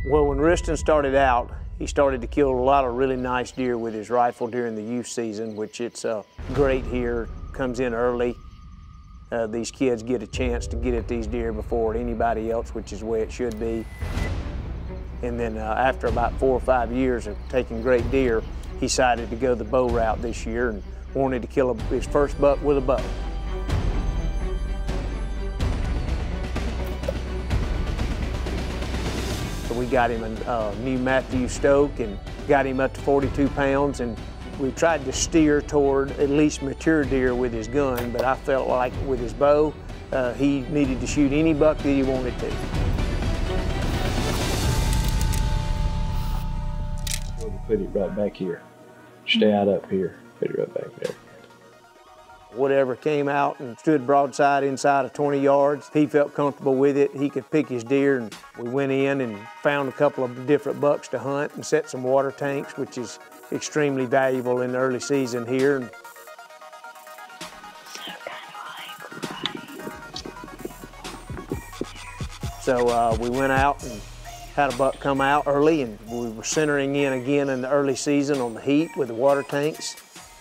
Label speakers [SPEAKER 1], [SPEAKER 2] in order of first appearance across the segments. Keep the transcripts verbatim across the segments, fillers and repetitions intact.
[SPEAKER 1] Well, when Wriston started out, he started to kill a lot of really nice deer with his rifle during the youth season, which it's uh, great here, comes in early. Uh, these kids get a chance to get at these deer before anybody else, which is the way it should be. And then uh, after about four or five years of taking great deer, he decided to go the bow route this year and wanted to kill a, his first buck with a bow. So we got him a uh, new Matthew Stoke and got him up to forty-two pounds, and we tried to steer toward at least mature deer with his gun, but I felt like with his bow, uh, he needed to shoot any buck that he wanted to.
[SPEAKER 2] We'll put it right back here. Stay out up here. Put it right back there.
[SPEAKER 1] Whatever came out and stood broadside inside of twenty yards, he felt comfortable with it. He could pick his deer, and we went in and found a couple of different bucks to hunt and set some water tanks, which is extremely valuable in the early season here. So uh, we went out and had a buck come out early, and we were centering in again in the early season on the heat with the water tanks.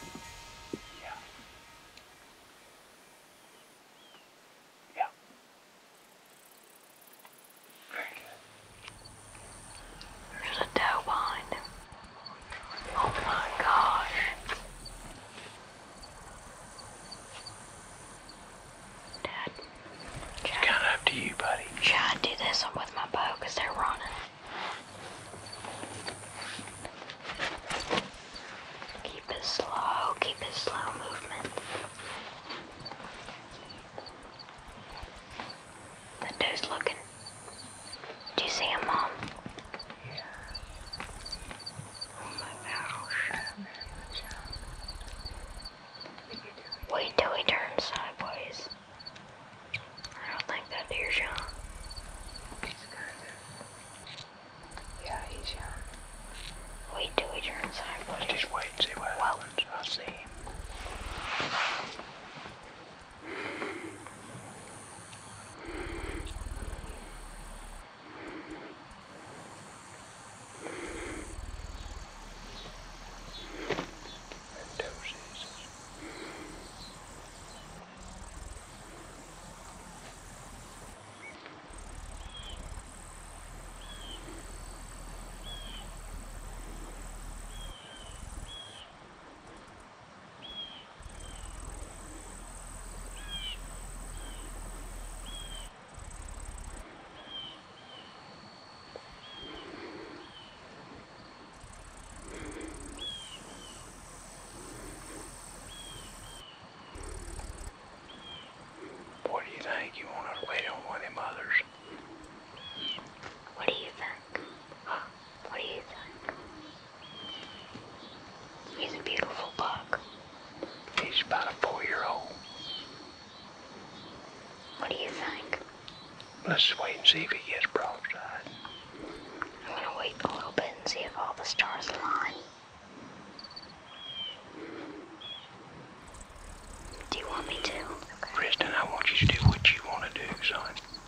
[SPEAKER 3] You want to wait on one of them others?
[SPEAKER 4] What do you think? What do you think? He's a beautiful buck.
[SPEAKER 3] He's about a four-year-old.
[SPEAKER 4] What do you think?
[SPEAKER 3] Let's wait and see if he gets broadside.
[SPEAKER 4] I'm gonna wait a little bit and see if all the stars align. Do you want me to? Okay.
[SPEAKER 3] Wriston, I want you to do what you want to do, son.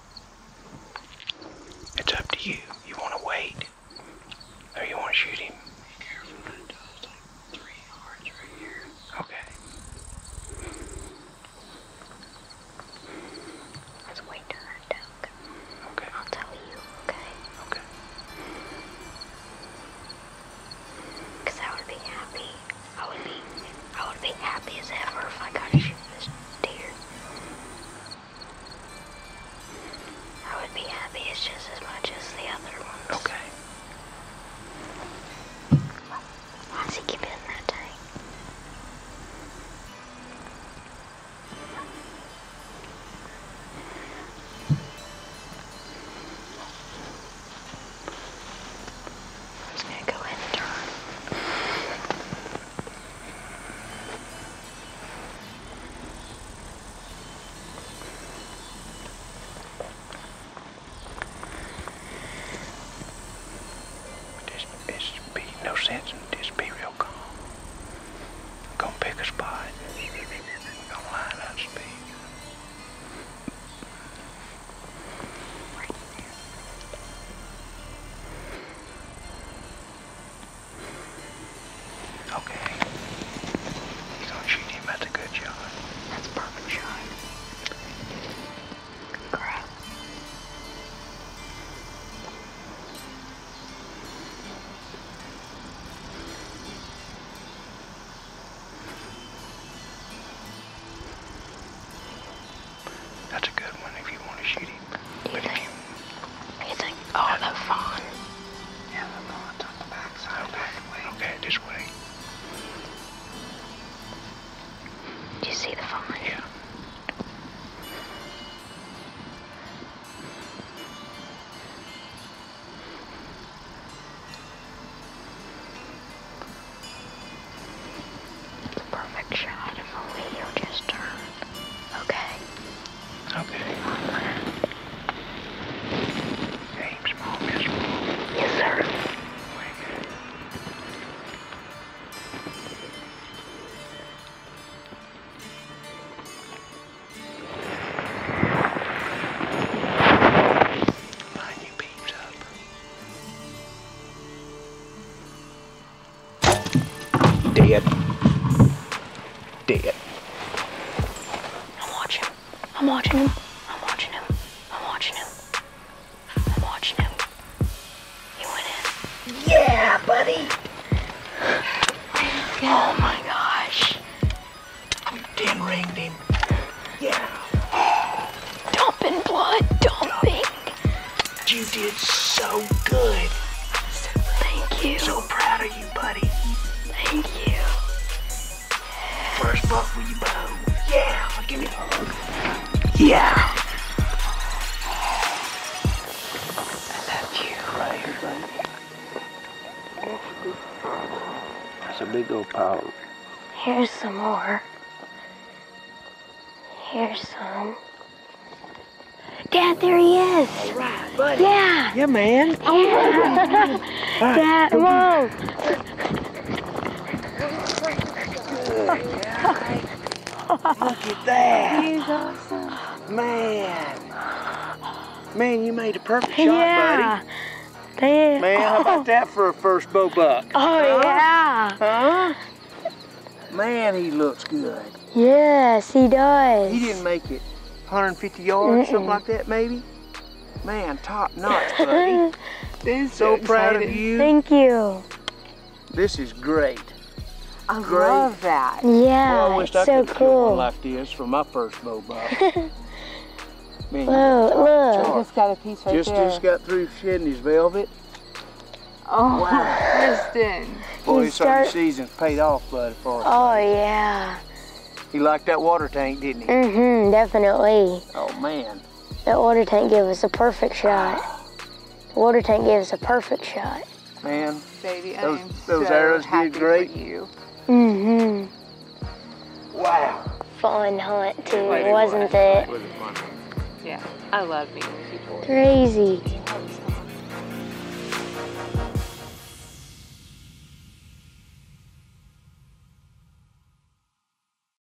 [SPEAKER 3] It's up to you. You want to wait, or you want to shoot him?
[SPEAKER 2] Be careful, that does like three yards right here.
[SPEAKER 3] Okay.
[SPEAKER 4] Let's wait till that duck.
[SPEAKER 3] Okay.
[SPEAKER 4] I'll tell you, okay?
[SPEAKER 3] Okay.
[SPEAKER 4] Because I would be happy. I would be, I would be happy as ever if I got to shoot this deer. I would be happy as just as much as the other ones.
[SPEAKER 3] Okay.
[SPEAKER 4] Why does he keep hitting that tank? I'm just gonna go ahead and turn.
[SPEAKER 3] Just, it's be no sense in just be real calm. Gonna pick a spot. Gonna line up speed.
[SPEAKER 4] Right there. Oh, the fawn.
[SPEAKER 3] Yeah, the fawn's on the backside. Okay, okay, this way.
[SPEAKER 4] Do you see the fawn?
[SPEAKER 3] Yeah.
[SPEAKER 4] It's a perfect shot of a wheel just turned. Okay.
[SPEAKER 3] Okay. Aim small, miss small.
[SPEAKER 4] Yes, sir.
[SPEAKER 3] Line your beams up. Dead. Dead.
[SPEAKER 4] I'm watching him. I'm watching him. I'm watching him. I'm watching him. I'm watching him. He went in.
[SPEAKER 3] Yeah, buddy.
[SPEAKER 4] Oh my gosh.
[SPEAKER 3] You ten ringed him. Yeah.
[SPEAKER 4] Dumping blood. Dumping.
[SPEAKER 3] You did so good.
[SPEAKER 4] Thank you.
[SPEAKER 3] So proud of you, buddy.
[SPEAKER 4] Thank you.
[SPEAKER 3] First buck with your bow. Yeah. Give me a hug. Yeah. I love you. Right here, buddy. That's a big old pile.
[SPEAKER 4] Here's some more. Here's some. Dad, there he is.
[SPEAKER 3] All right, buddy.
[SPEAKER 4] Yeah.
[SPEAKER 3] Yeah, man.
[SPEAKER 4] Yeah. Dad, whoa.
[SPEAKER 3] Look at that. He's awesome. Man. Man, you made a perfect shot,
[SPEAKER 4] Yeah. They,
[SPEAKER 3] buddy. Man, how about that for a first bow buck?
[SPEAKER 4] Oh,
[SPEAKER 3] Huh?
[SPEAKER 4] yeah.
[SPEAKER 3] Huh? Man, he looks good.
[SPEAKER 4] Yes, he does.
[SPEAKER 3] He didn't make it one hundred fifty yards,
[SPEAKER 4] Mm-mm.
[SPEAKER 3] something like that, maybe? Man, top notch, buddy.
[SPEAKER 5] This is
[SPEAKER 3] So proud of
[SPEAKER 5] exciting.
[SPEAKER 3] you.
[SPEAKER 4] Thank you.
[SPEAKER 3] This is great.
[SPEAKER 5] I
[SPEAKER 3] Great.
[SPEAKER 5] love that.
[SPEAKER 4] Yeah,
[SPEAKER 3] Well, I wish
[SPEAKER 4] it's
[SPEAKER 3] I
[SPEAKER 4] so
[SPEAKER 3] could have killed one
[SPEAKER 4] cool.
[SPEAKER 3] like this for my first bow buck. Man,
[SPEAKER 4] Whoa,
[SPEAKER 3] top
[SPEAKER 4] look.
[SPEAKER 3] chart.
[SPEAKER 5] Just got a piece right
[SPEAKER 3] Just,
[SPEAKER 5] there.
[SPEAKER 3] just got through shedding his velvet.
[SPEAKER 5] Oh,
[SPEAKER 3] Wow.
[SPEAKER 5] Kristen.
[SPEAKER 3] Boy,
[SPEAKER 4] You
[SPEAKER 3] this early
[SPEAKER 4] start-
[SPEAKER 3] season's paid off, bud, for us.
[SPEAKER 4] Oh, yeah.
[SPEAKER 3] He liked that water tank, didn't he?
[SPEAKER 4] Mm-hmm, definitely.
[SPEAKER 3] Oh, man.
[SPEAKER 4] That water tank gave us a perfect shot. The water tank gave us a perfect shot.
[SPEAKER 3] Man,
[SPEAKER 5] Baby, I
[SPEAKER 3] Those-
[SPEAKER 5] am
[SPEAKER 3] those
[SPEAKER 5] so
[SPEAKER 3] arrows did
[SPEAKER 5] happy
[SPEAKER 3] great.
[SPEAKER 5] for you.
[SPEAKER 4] Mm-hmm.
[SPEAKER 3] wow.
[SPEAKER 4] Fun hunt, too,
[SPEAKER 3] Lady
[SPEAKER 4] wasn't
[SPEAKER 3] White.
[SPEAKER 4] it?
[SPEAKER 3] Was it fun?
[SPEAKER 5] Yeah, I love meeting people.
[SPEAKER 4] Crazy.
[SPEAKER 5] That was fun.